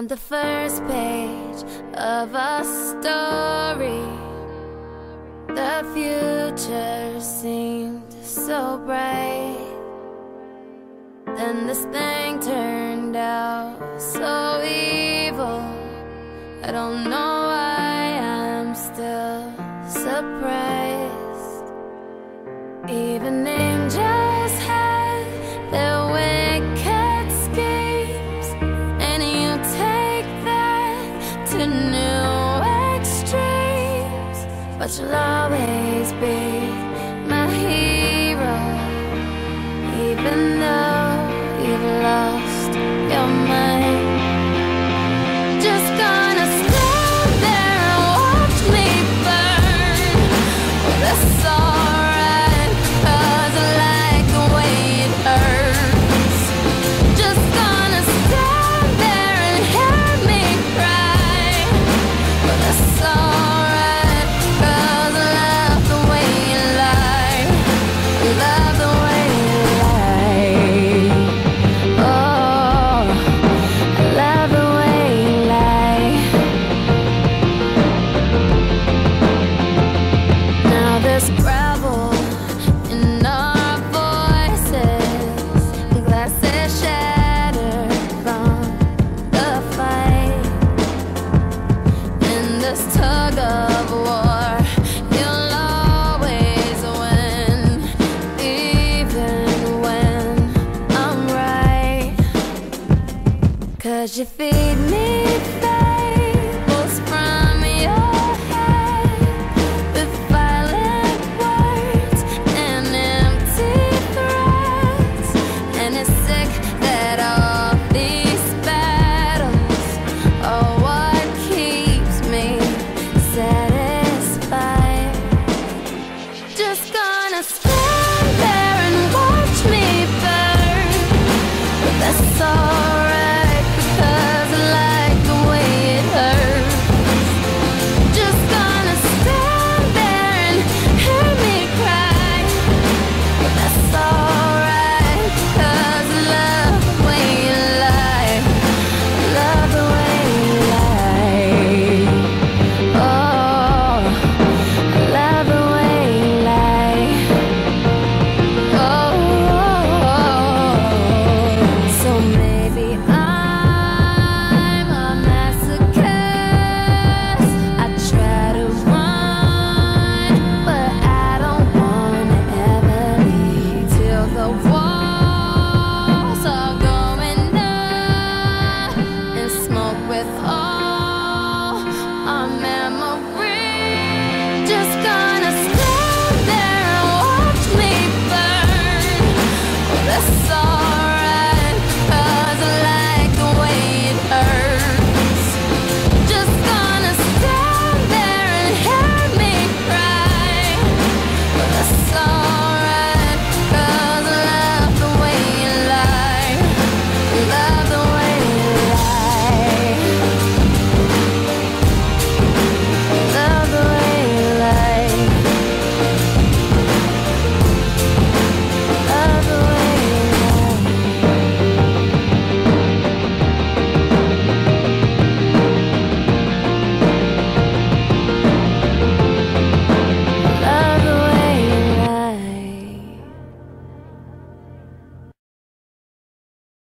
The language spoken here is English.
On the first page of a story, the future seemed so bright. Then this thing turned out so evil. I don't know why I'm still surprised. Even angels had their wicked schemes, and you take that to new extremes. But you'll always be my hero, even though you've lost your mind. Just gonna stand there and watch me burn. Well, that's alright, 'cause I like the way it hurts. Just gonna stand there and hear me cry. Well, that's alright, 'cause I love the way you lie. I love the way you lie. Oh, I love the way you lie. Now there's gravel in our voices, glasses shattered from the fight. In this tug of war, you'll always win, even when I'm right. 'Cause you feed me fables from your head, with violent words and empty threats. And it's sick that all these battles are what keeps me satisfied. Just gonna stand there and watch me burn. But that's all